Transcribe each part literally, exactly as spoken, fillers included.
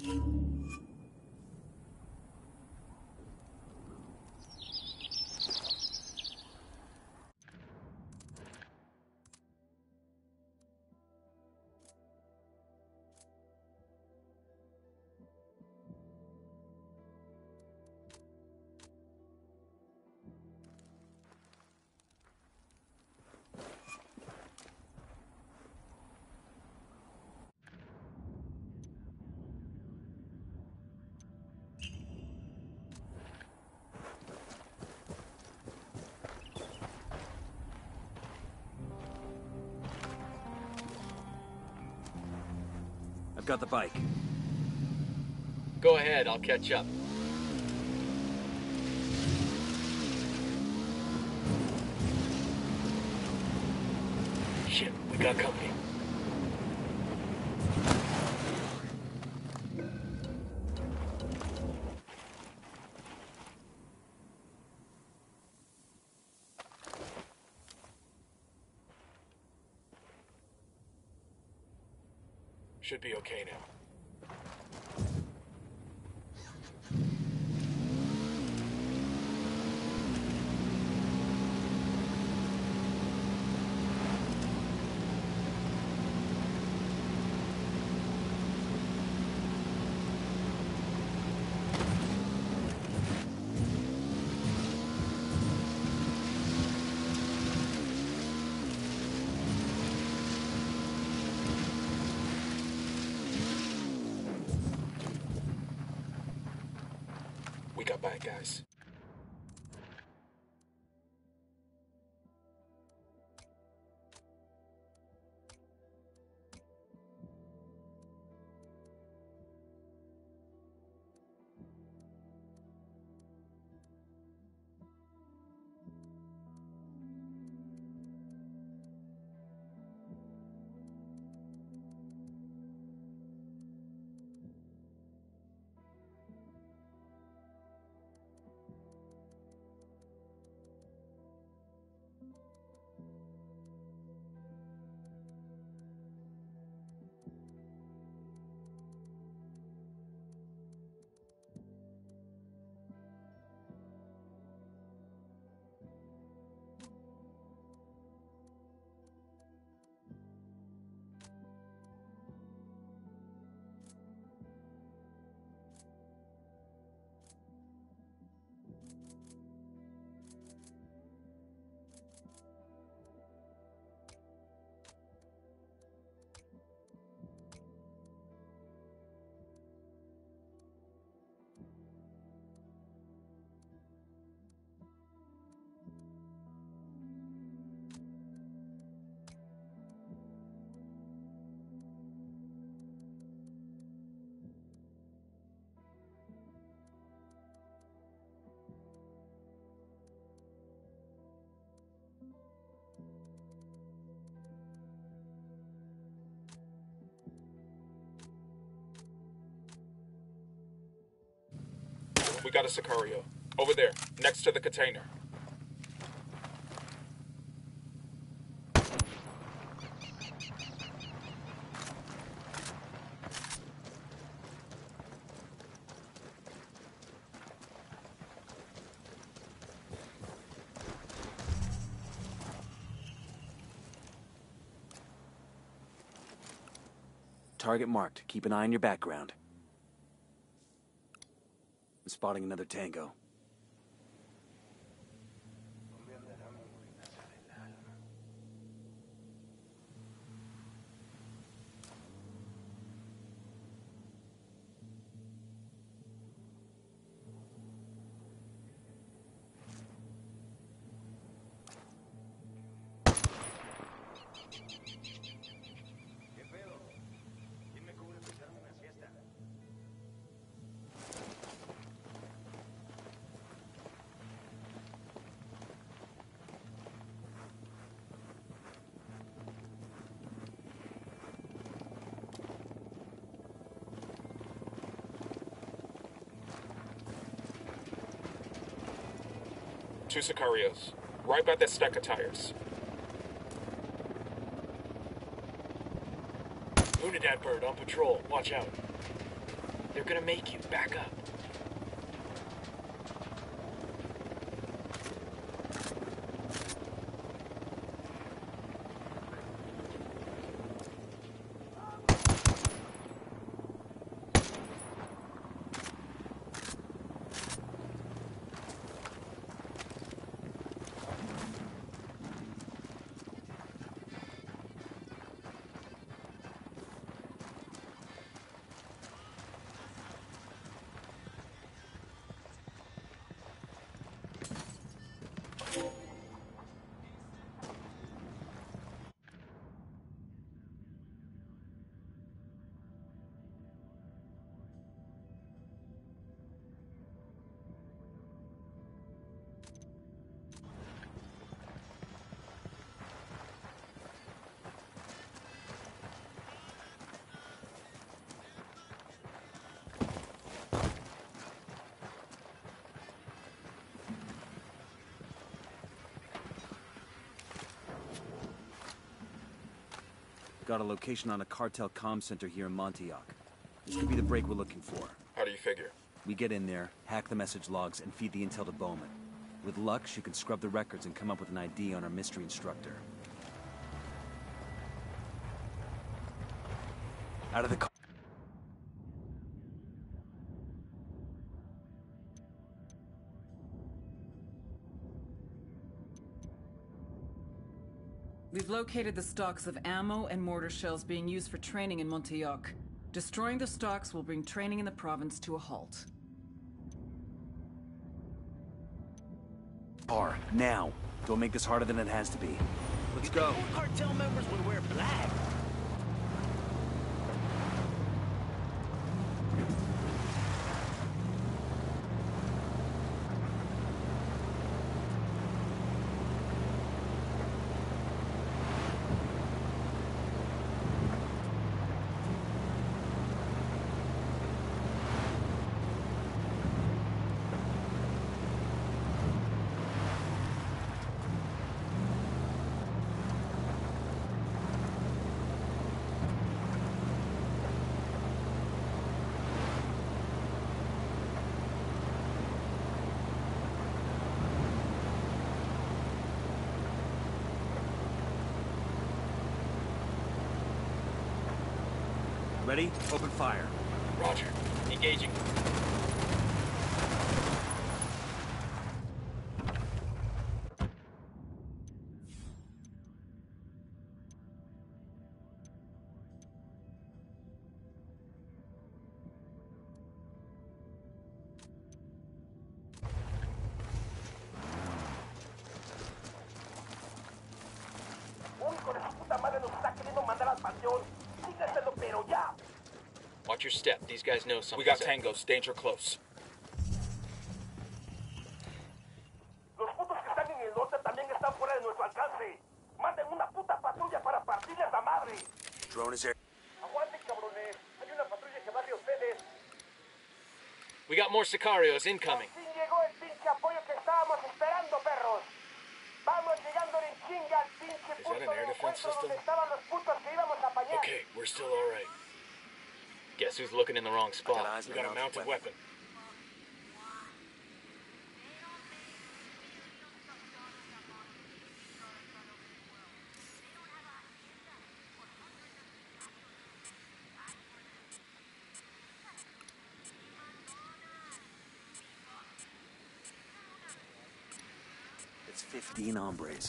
I've got the bike. Go ahead, I'll catch up. Shit, we got company. Should be okay now. We got bad guys. We got a Sicario. Over there, next to the container. Target marked. Keep an eye on your background. I'm spotting another tango. Two Sicarios, right by that stack of tires. Unidad bird on patrol, watch out. They're gonna make you back up. Got a location on a cartel comm center here in Montauk. This could be the break we're looking for. How do you figure? We get in there, hack the message logs, and feed the intel to Bowman. With luck, she can scrub the records and come up with an I D on our mystery instructor. Out of the car. We've located the stocks of ammo and mortar shells being used for training in Montauk. Destroying the stocks will bring training in the province to a halt. Car, now. Don't make this harder than it has to be. Let's go. Cartel members would wear black. Ready? Open fire. Roger. Engaging. Watch your step. These guys know something. We got tangos. Danger close. Los putos que están en el norte también están fuera de nuestro alcance. Manden una puta patrulla para partirles la madre. Drone is here. Aguanten, cabrones. Hay una patrulla que va hacia ustedes. We got more Sicarios incoming. Por fin llegó el pinche apoyo que estábamos esperando, perros. Vamos llegando en chinga al pinche Is punto that an air de defense encuentro system? donde estaban los putos que íbamos a apañar. Okay, we're still all right. Guess who's looking in the wrong spot? got eyes We on got a a mounted mounted weapon. It's fifteen hombres.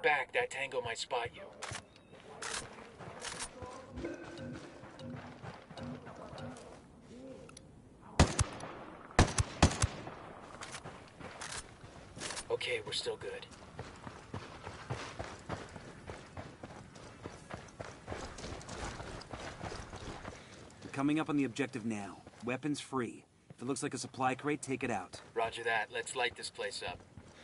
back, that tango might spot you. Okay, we're still good. We're coming up on the objective now. Weapons free. If it looks like a supply crate, take it out. Roger that. Let's light this place up.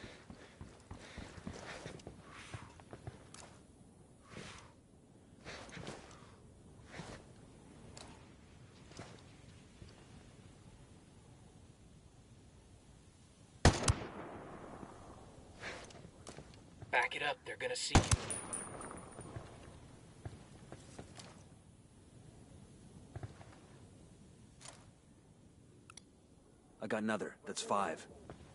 Back it up. They're gonna see you. I got another. That's five.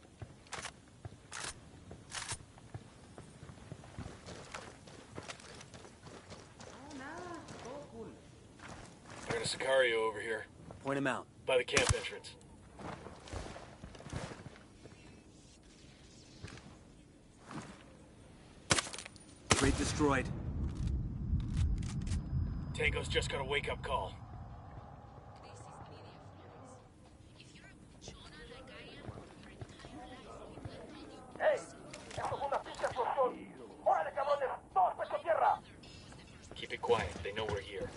I got a Sicario over here, Point him out. by the camp entrance. Crate destroyed. Tango's just got a wake-up call. ¡Ey! ¡Esto es una pinche explosión! ¡Órale, cabrones! ¡Todos pecho tierra! Keep it quiet. They know we're here.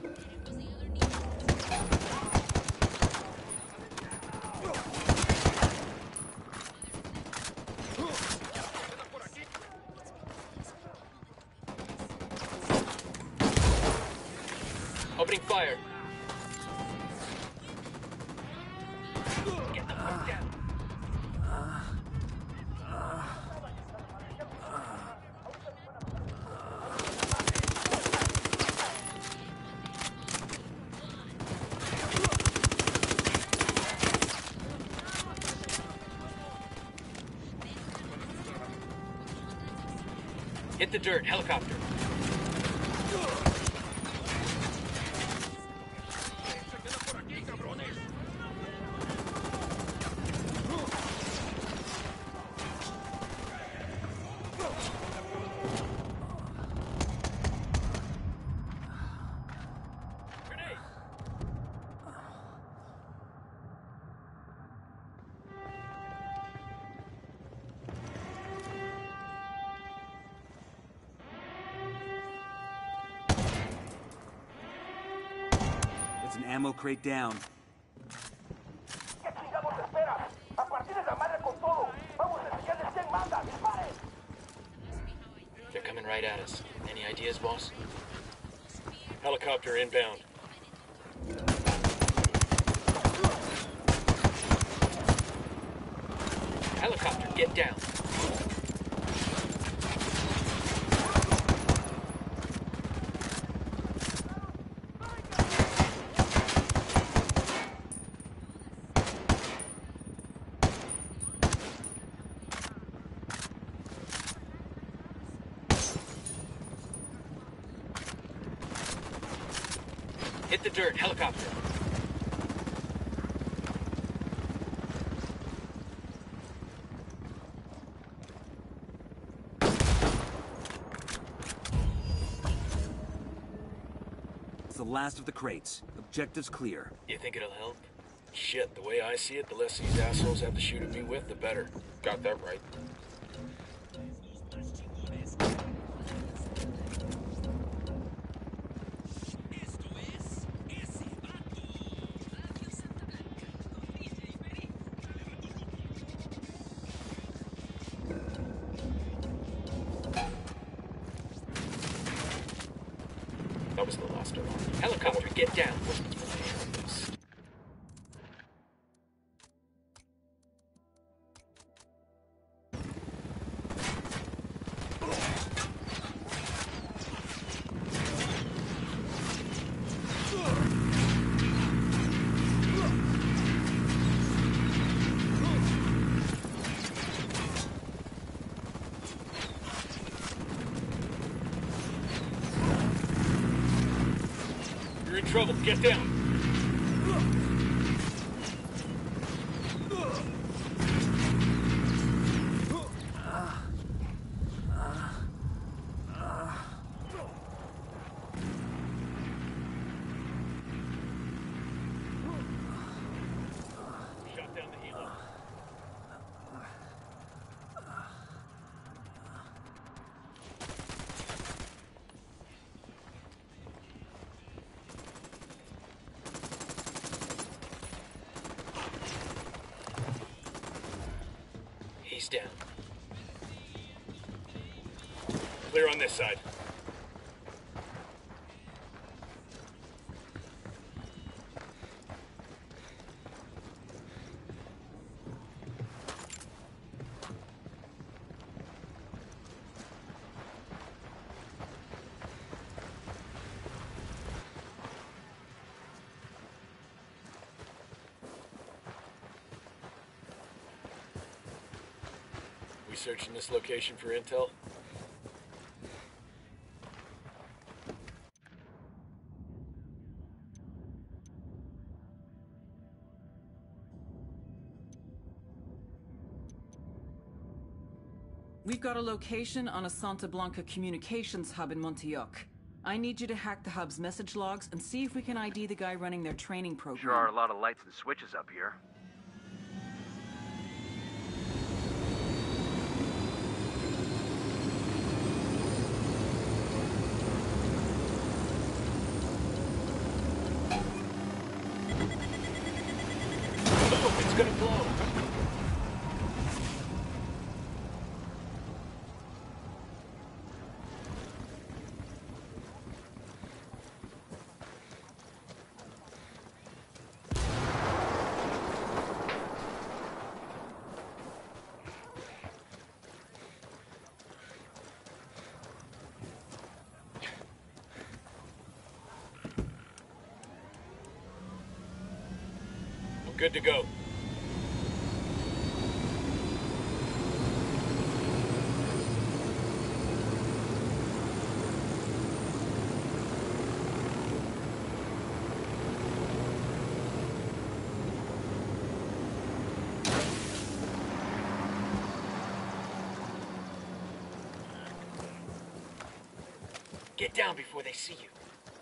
Opening fire. Get the fuck down. Hit the dirt, helicopter. It's an ammo crate down. ¿Qué chingados esperas? ¡A partir de la madre con todo! ¡Vamos a enseñarles quién manda! ¡Disparen! They're coming right at us. Any ideas, boss? Helicopter inbound. Helicopter, get down. Hit the dirt, helicopter. It's the last of the crates. Objective's clear. You think it'll help? Shit, the way I see it, the less these assholes have to shoot at me with, the better. Got that right. That was the last of them. Helicopter, get down. You're in trouble. Get down. Face down. Clear on this side. We searching this location for intel? We've got a location on a Santa Blanca communications hub in Montauk. I need you to hack the hub's message logs and see if we can I D the guy running their training program. Sure are a lot of lights and switches up here. Oh, it's gonna blow! Good to go. Get down before they see you.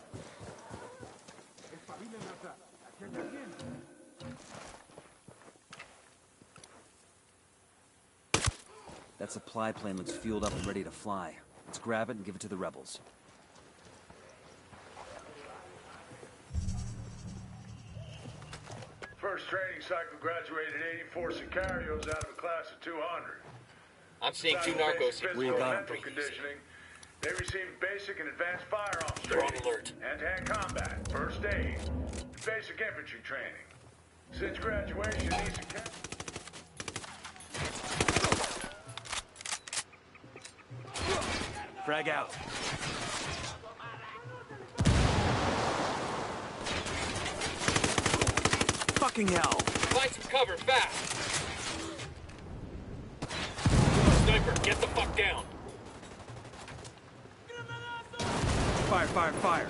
That supply plane looks fueled up and ready to fly. Let's grab it and give it to the rebels. First training cycle graduated eighty-four Sicarios out of a class of two hundred. I'm seeing two narcos here. We got 'em. mental conditioning. They received basic and advanced firearms They're on training, alert. hand-to-hand combat, first aid, basic infantry training. Since graduation, these Sicarios... Frag out. Fucking hell! Find some cover, fast! Sniper, get the fuck down! Fire, fire, fire!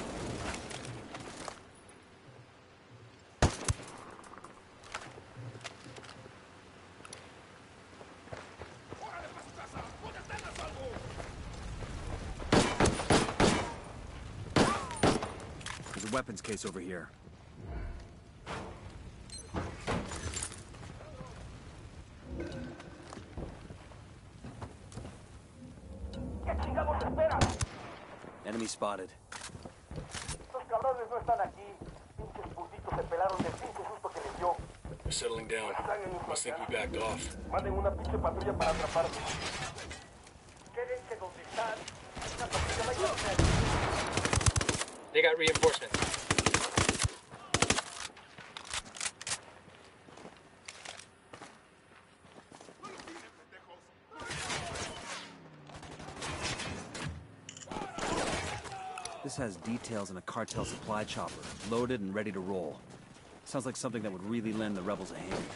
There's a weapons case over here. ¿Qué chingados esperas? Enemy spotted. Estos cabrones no están aquí. Pinches putitos se pelaron del pinche susto que les dio. They're settling down. Must think we backed off. Manden una pinche patrulla para atraparlos. Quédense donde están. Una patrulla mayor. They got reinforcements. This has details on a cartel supply chopper, loaded and ready to roll. Sounds like something that would really lend the rebels a hand.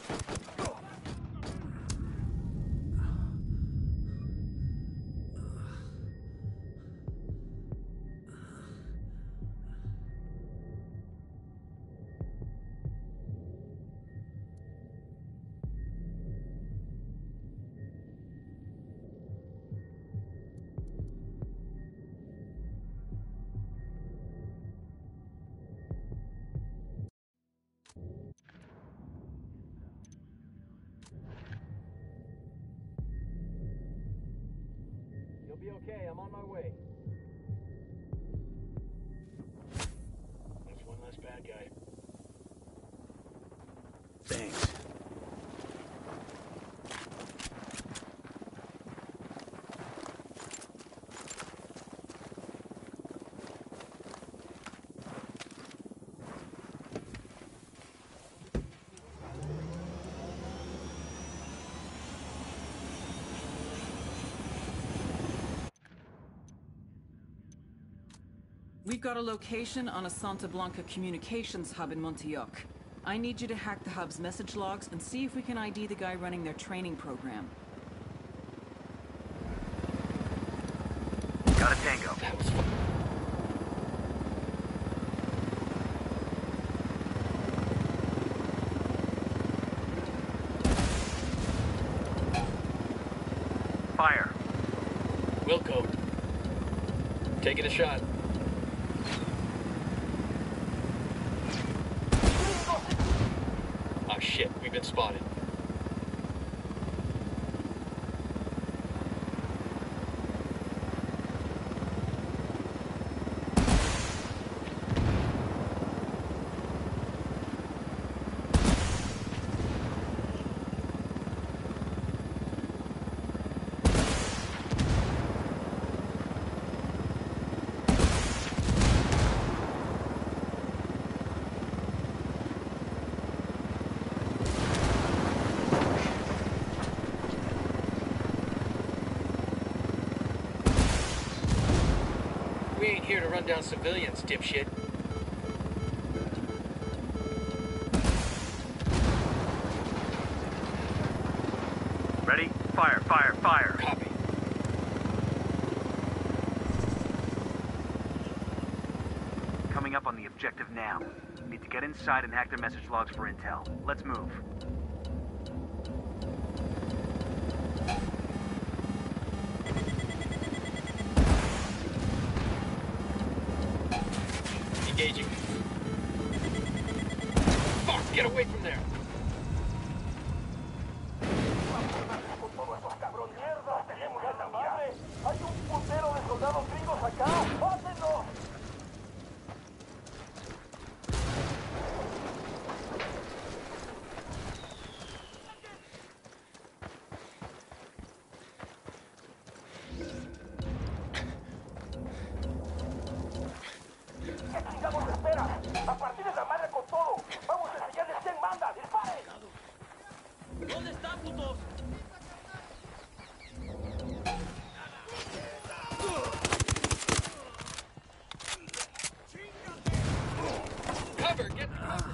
You'll be okay, I'm on my way. That's one less bad guy. Thanks. We've got a location on a Santa Blanca communications hub in Montauk. I need you to hack the hub's message logs and see if we can I D the guy running their training program. Got a tango. That was fun. Fire. Wilco. Taking a shot. Oh shit, we've been spotted. We ain't here to run down civilians, dipshit. Ready? Fire, fire, fire. Copy. Coming up on the objective now. We need to get inside and hack their message logs for intel. Let's move. Engaging. Fuck, get away from there. Con todos estos cabrones. Mierda, tenemos esta madre. Hay un puntero de soldados gringos acá. ¡Pásenlos! ¿Qué chingados esperas? A partir de la madre con todo. Vamos a enseñarles quién manda. ¡Disparen! ¿Dónde están, putos? Cover, get cover.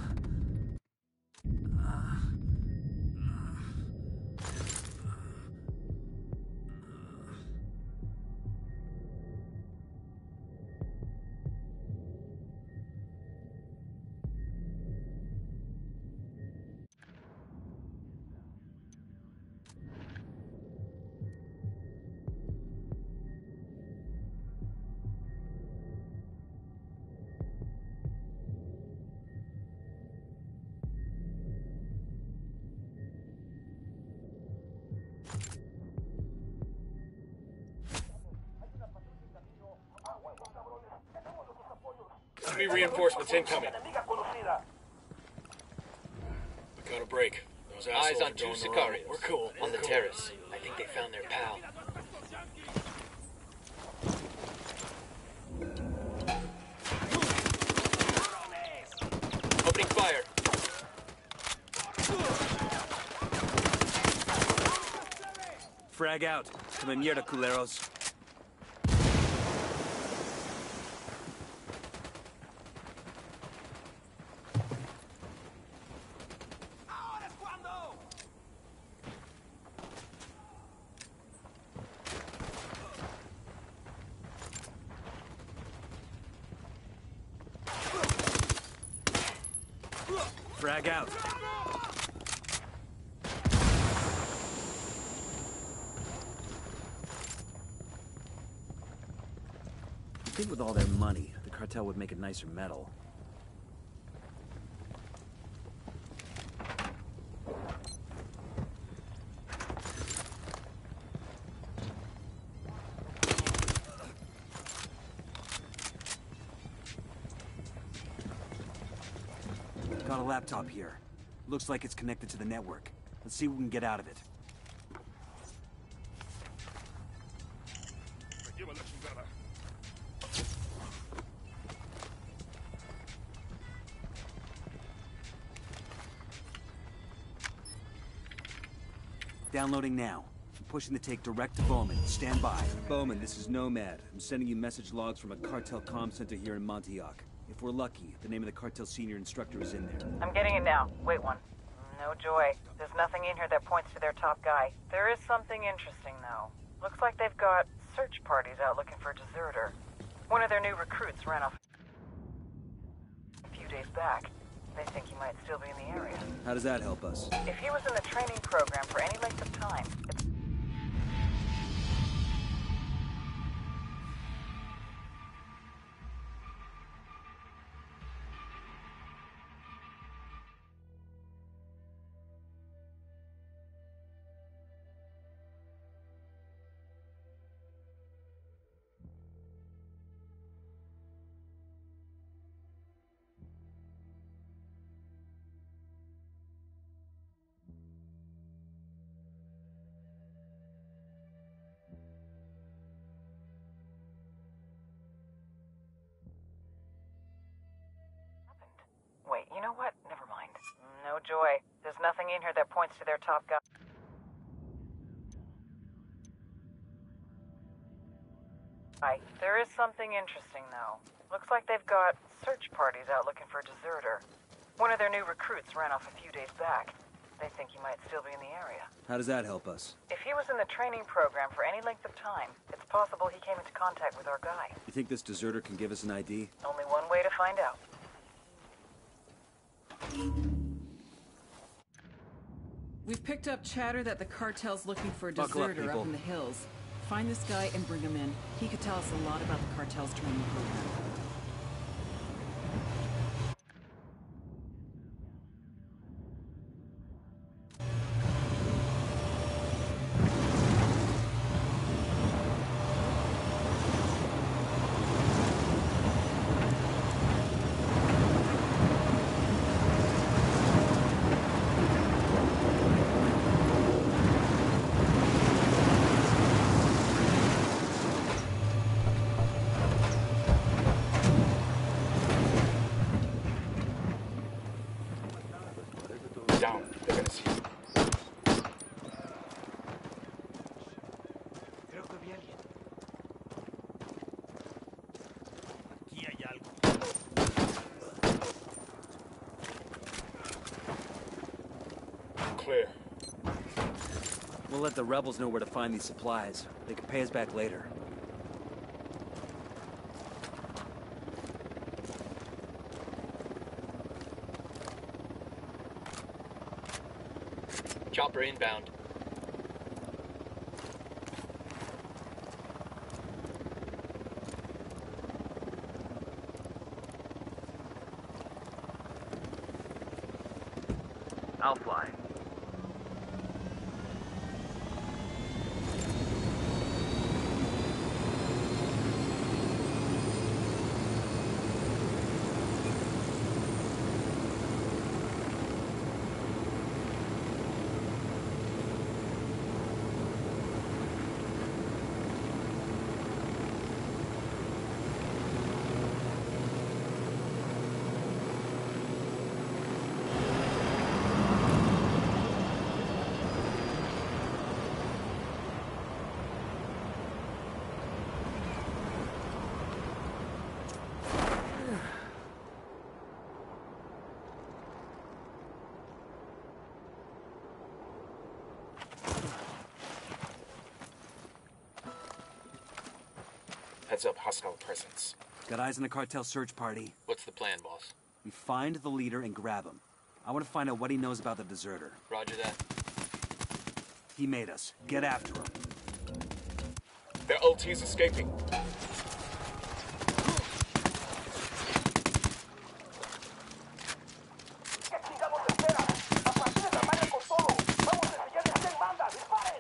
Enemy reinforcements incoming. Enemiga conocida. We got a break. Those Eyes on two Sicarios. We're cool. On the terrace. I think they found their pal. Opening fire. Frag out. Come mierda, culeros. Frag out. I think with all their money, the cartel would make a nicer metal. Got a laptop here. Looks like it's connected to the network. Let's see what we can get out of it. Downloading now. Pushing the take direct to Bowman. Stand by. Bowman, this is Nomad. I'm sending you message logs from a cartel comm center here in Montauk. If we're lucky, the name of the cartel senior instructor is in there. I'm getting it now. Wait one. No joy. There's nothing in here that points to their top guy. There is something interesting, though. Looks like they've got search parties out looking for a deserter. One of their new recruits ran off a few days back. They think he might still be in the area. How does that help us? If he was in the training program for any length of time, it's Wait, you know what? Never mind. No joy. There's nothing in here that points to their top guy. There is something interesting, though. Looks like they've got search parties out looking for a deserter. One of their new recruits ran off a few days back. They think he might still be in the area. How does that help us? If he was in the training program for any length of time, it's possible he came into contact with our guy. You think this deserter can give us an I D? Only one way to find out. We've picked up chatter that the cartel's looking for a Buckle up, deserter up, people. in the hills. Find this guy and bring him in. He could tell us a lot about the cartel's training program. Down. They're gonna see you. Creo que vi a alguien. Aquí hay algo. Clear. We'll let the rebels know where to find these supplies. They can pay us back later. Chopper inbound. I'll fly. Heads up, hostile presence. Got eyes on the cartel search party. What's the plan, boss? We find the leader and grab him. I want to find out what he knows about the deserter. Roger that. He made us. Get after him. Their O T's escaping. ¿Qué chingados esperan? A partir de tamaño con todo. Vamos a enseñarles quién manda. ¡Disparen!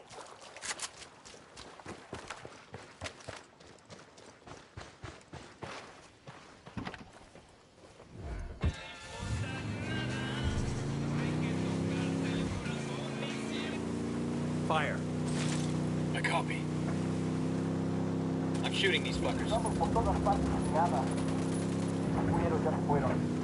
Fire. I copy. I'm shooting these fuckers. Vamos por todas partes sin nada. Los cueros ya se fueron.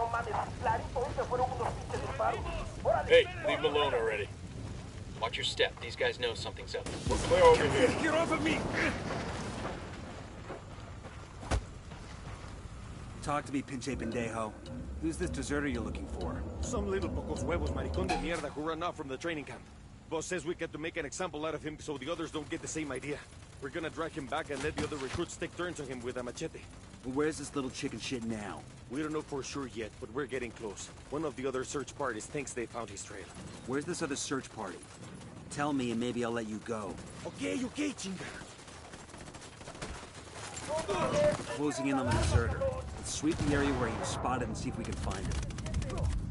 no mames. Clarito, se fueron unos pinches disparos. Órale. Hey, leave him alone already. Watch your step. These guys know something's up. We're clear over here. Get off of me! Talk to me, Pinche Pendejo. Who's this deserter you're looking for? Some little pocos huevos maricón de mierda who ran off from the training camp. Boss says we get to make an example out of him so the others don't get the same idea. We're gonna drag him back and let the other recruits take turns on him with a machete. Well, where's this little chicken shit now? We don't know for sure yet, but we're getting close. One of the other search parties thinks they found his trail. Where's this other search party? Tell me and maybe I'll let you go. Okay, okay, chinga. Closing in on the deserter. Let's sweep the area where he was spotted and see if we can find him.